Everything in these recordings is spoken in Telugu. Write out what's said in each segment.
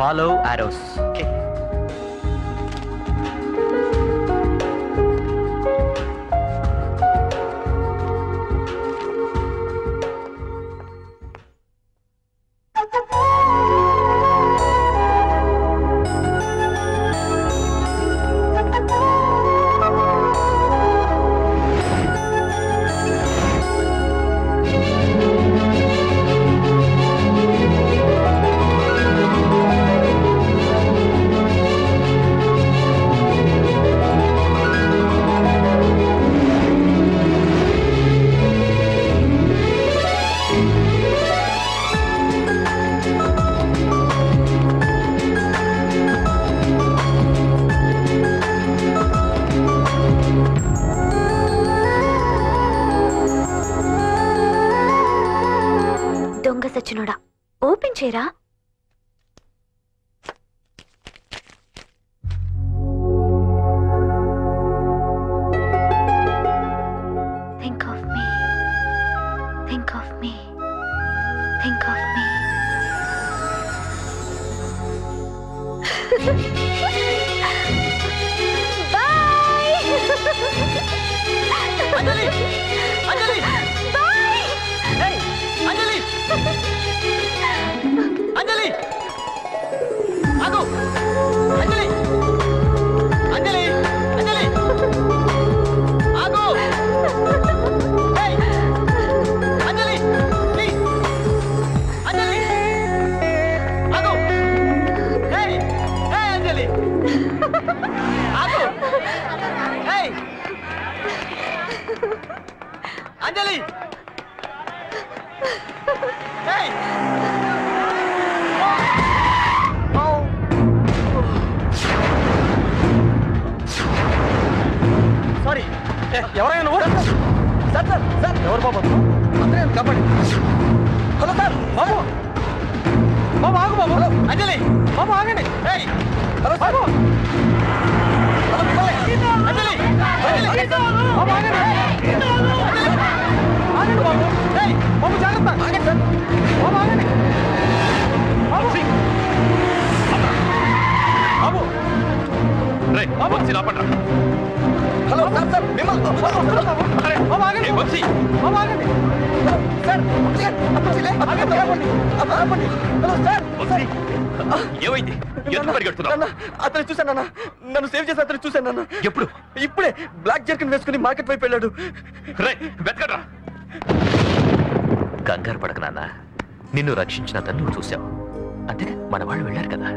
Follow arrows. సచ్చినోడా, ఓపెన్ చేయరా. Think of me, think of me, think of me. Bye. Anjali, Anjali, bye. Hey, Anjali. Anjali! Agu! Anjali! Anjali! Anjali! Agu! Hey! Anjali! Please! Anjali! Agu! Hey! Hey, Anjali! Agu! Hey! Anjali! Hey! Sorry, ఎవరైనా నువ్వు? సార్ సార్ సార్, ఎవరు బాబు? అందరూ కాపాడి. హలో సార్, బాబు బాబు ఆగు బాబు. హలో అంజలి, బాబు ఆగండి. హలో బాబు. హలో అంజలి, అంజలి బాబు ఆగండి. ఆగండి బాబు. బాబు జాగ్రత్త. ఆగండి సార్, బాబు ఆగండి. బాబు బాబు రే బాబు చిలాపండి. హలో సార్ సార్, మిమ్మల్ని బాబు ఆగండి. వచ్చి బాబు ఆగండి. సార్ ఆగండి. హలో సార్, ఏమైంది? ఎందుకు పరిగెడుతున్నావు? అతను చూశాను నాన్న, నన్ను సేవ్ చేసి అతను చూశాను నాన్న. ఎప్పుడు? ఇప్పుడే బ్లాక్ జర్కిన్ వేసుకుని మార్కెట్ వైపు వెళ్ళాడు. రే వెతకరా. కంగారు పడక నాన్న, నిన్ను రక్షించిన అతను నువ్వు చూసావు, అంతేగా మన వాళ్ళు వెళ్ళారు కదా.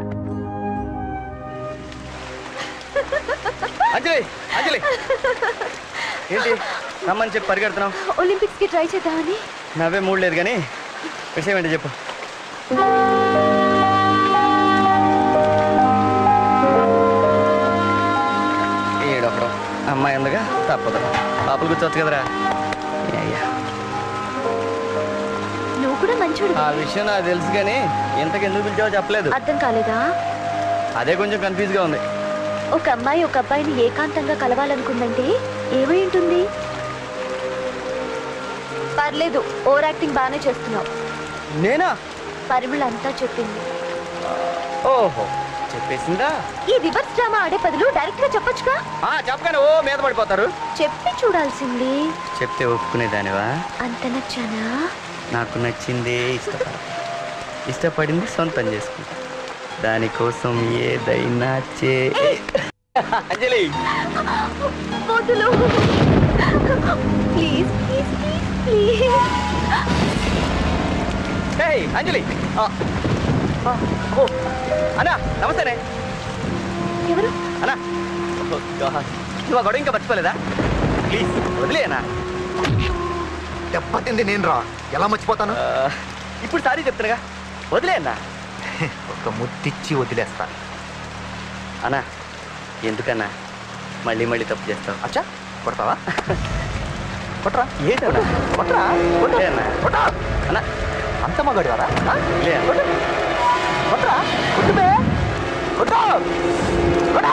అంజలి, అంజలి ఏంటి రమ్మని చెప్పి పరిగెడుతున్నావు? ఒలింపిక్స్ కి ట్రై చేద్దామని. నవ్వే మూడు లేదు కానీ విషయం ఏంటి చెప్పు. ఏడొకడు అమ్మాయి ఎందుగా తప్పదు, పాపలు కూర్చోవచ్చు కదరా. నువ్వు కూడా మంచోడు. ఆ విషయం నాకు తెలుసు కానీ ఇంతకు ఎందుకు పిలిచావో చెప్పలేదు. అర్థం కాలేదా? అదే కొంచెం కన్ఫ్యూజ్ గా ఉంది. ఒక అమ్మాయి ఒక అబ్బాయిని ఏకాంతంగా కలవాలనుకుందంటే ఏమై ఉంటుంది? పర్లేదు, ఓవర్ యాక్టింగ్ బాగానే చేస్తున్నావు. నేనా? పరిమళ అంతా చెప్పింది. ఓహో, చెప్పేసిందా? ఈ రివర్స్ డ్రామా ఆడే బదులు డైరెక్ట్ గా చెప్పొచ్చుగా. చెప్పగానే ఓ మీద పడిపోతారు. చెప్పి చూడాల్సింది. చెప్తే ఒప్పుకునేదానివా? అంత నచ్చానా? నాకు నచ్చిందే ఇష్టపడింది సొంతం చేసుకుంటా, దానికోసం ఏదైనా అంజలి వదులు please please please please. Anjali అన్నా నమస్తేనే. ఎవరు? అన్నా నువ్వు గొడవ ఇంకా మర్చిపోలేదా? ప్లీజ్ వదిలేనా. దెబ్బతింది నేను రా, ఎలా మర్చిపోతాను? ఇప్పుడు సారీ చెప్తానుగా, వదిలేనా. ఒక ముద్దిచ్చి వదిలేస్తా. అన్నా ఎందుకన్నా మళ్ళీ మళ్ళీ తప్పు చేస్తావు? అచ్చా కొడతావా? కొట్రా. ఏంటన్నా? కొట్రా కొట్టేనా? కొట్టా అన్నా అంత మగాడివారా? కొట్టరా, కొట్టుబే, కొట్టు, కొట్టా.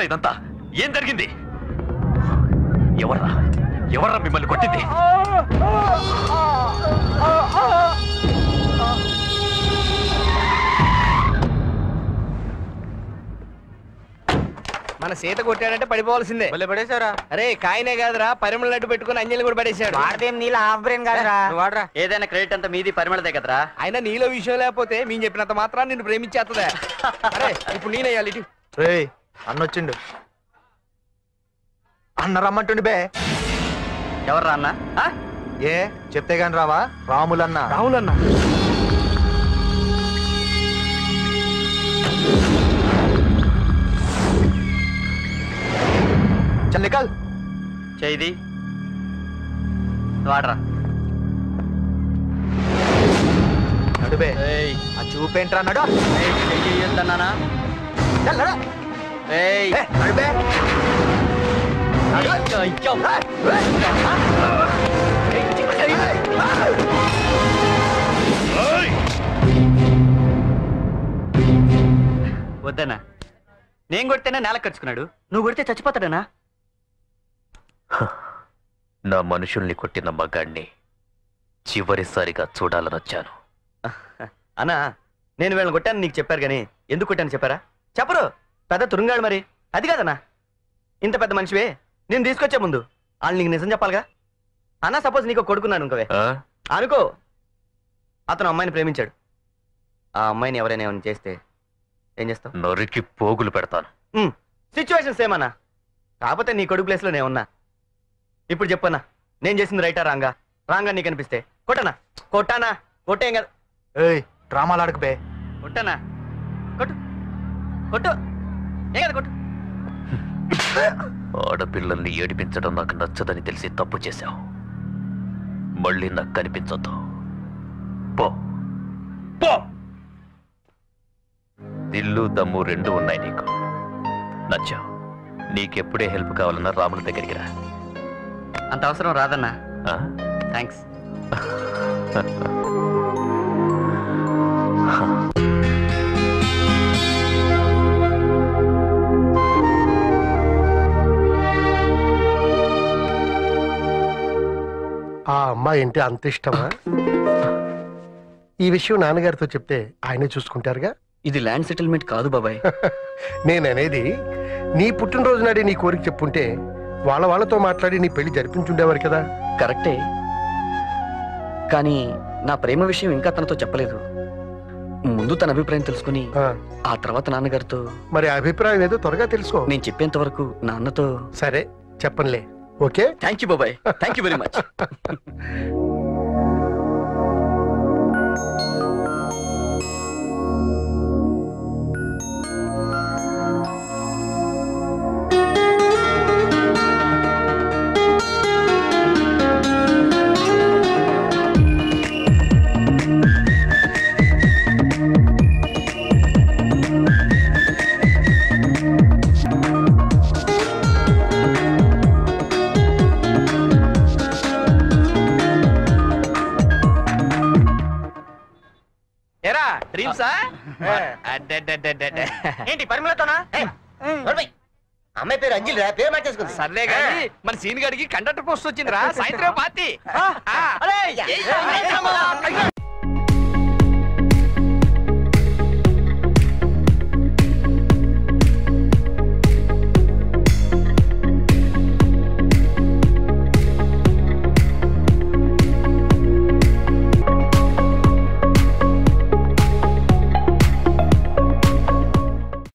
ఇదంతా? ఏం జరిగింది? ఎవర్రా మిమ్మల్ని కొట్టింది? మన సీత కొట్టాడంటే పడిపోవాల్సిందే. పడేశారా? అరే కాయనే కాదురా, పరిమళ లడ్డు పెట్టుకుని అంజలి కూడా పడేశాడు. వాడదేం నీళ్ళ హాఫ్ బ్రెయిన్ కాదురా. వాడరా, ఏదైనా క్రెడిట్ అంతా మీది, పరిమళదే కదరా. అయినా నీలో విషయం లేకపోతే మేము చెప్పినంత మాత్రం నిన్ను ప్రేమించేస్తుందా? అరే ఇప్పుడు నేనేయాలి ఇటు. రేయ్ అన్నొచ్చిండు. అన్న రమ్మంటుండి బే. ఎవర్రా అన్న? ఏ చెప్తే గాని రావా? రాములన్న. రాహులన్నా చల్ నికల్. చేయిది వాడరా. నడుబే. ఏయ్, ఆ చూపేంట్రా నడు. చెయ్యొద్దన్నానా? చల్ నడు. ఏయ్, ఏ, నడుబే. నడు. అయ్యో. వద్దనా? నేను కొడితేనే నేల ఖర్చుకున్నాడు, నువ్వు కొడితే చచ్చిపోతాడనా? నా మనుషుల్ని కొట్టిన మగాడిని చివరిసారిగా చూడాలనొచ్చాను. అన్నా, నేను వీళ్ళని కొట్టాను నీకు చెప్పారు కానీ ఎందుకు కొట్టాను చెప్పారా? చెప్పరు. పెద్ద తురుంగాడు మరి. అది కాదన్నా, ఇంత పెద్ద మనిషివే నేను తీసుకొచ్చే ముందు వాళ్ళు నీకు నిజం చెప్పాలిగా. అన్నా సపోజ్ నీకు కొడుకున్నాను ఇంకవే అనుకో, అతను అమ్మాయిని ప్రేమించాడు. ఆ అమ్మాయిని ఎవరైనా ఏమైనా చేస్తే ఏం చేస్తావు? నరికి పోగులు పెడతాను. సిచ్యువేషన్ సేమ్ అన్నా, కాకపోతే నీ కొడుకు ప్లేస్లో నేను ఉన్నా. ఇప్పుడు చెప్పన్నా, నేను చేసింది రైటా రాంగా? రాంగా నీకు అనిపిస్తే కొట్టనా? కొట్టానా? కొట్టేం కదా. ఏయ్ డ్రామాలు ఆడకు బే. కొట్టనా? కొట్టు కొట్టు, ఏం కదా కొట్టు. ఆడపిల్లల్ని ఏడిపించడం నాకు నచ్చదని తెలిసి తప్పు చేశావు. మళ్ళీ నాకు కనిపించొద్దు. పో పో. దిల్లు దమ్ము రెండు ఉన్నాయి నీకు. నచ్చావు. నీకెప్పుడే హెల్ప్ కావాలన్నా రాముల దగ్గరికి రా. అంత అవసరం రాదన్నా. థ్యాంక్స్. ఆ అమ్మాయి అంటే అంత ఇష్టమా? ఈ విషయం నాన్నగారితో చెప్తే ఆయనే చూసుకుంటారుగా. ఇది ల్యాండ్ సెటిల్మెంట్ కాదు బాబాయ్. నేననేది నీ పుట్టినరోజు నాడే నీ కోరిక చెప్పుంటే వాళ్ళతో మాట్లాడి నీ పెళ్లి జరిపించుండేవారు కదా. కరెక్టే, కానీ నా ప్రేమ విషయం ఇంకా తనతో చెప్పలేదు. ముందు తన అభిప్రాయం తెలుసుకుని ఆ తర్వాత నాన్నగారితో. మరి అభిప్రాయం ఏదో త్వరగా తెలుసుకో. నేను చెప్పేంత వరకు నాన్నతో. సరే చెప్పనులే. ఓకే, థ్యాంక్ యూ బాబాయ్, థ్యాంక్ యూ వెరీ మచ్. ఏంటి పరిమళతోనా? అమ్మాయి పేరు అంజలి రా, పేరు మార్చేసుకుంది. సర్లే గాని మన సీన్ గడికి కండక్టర్ పోస్ట్ వచ్చిందిరా, సాయంత్రం పార్టీ.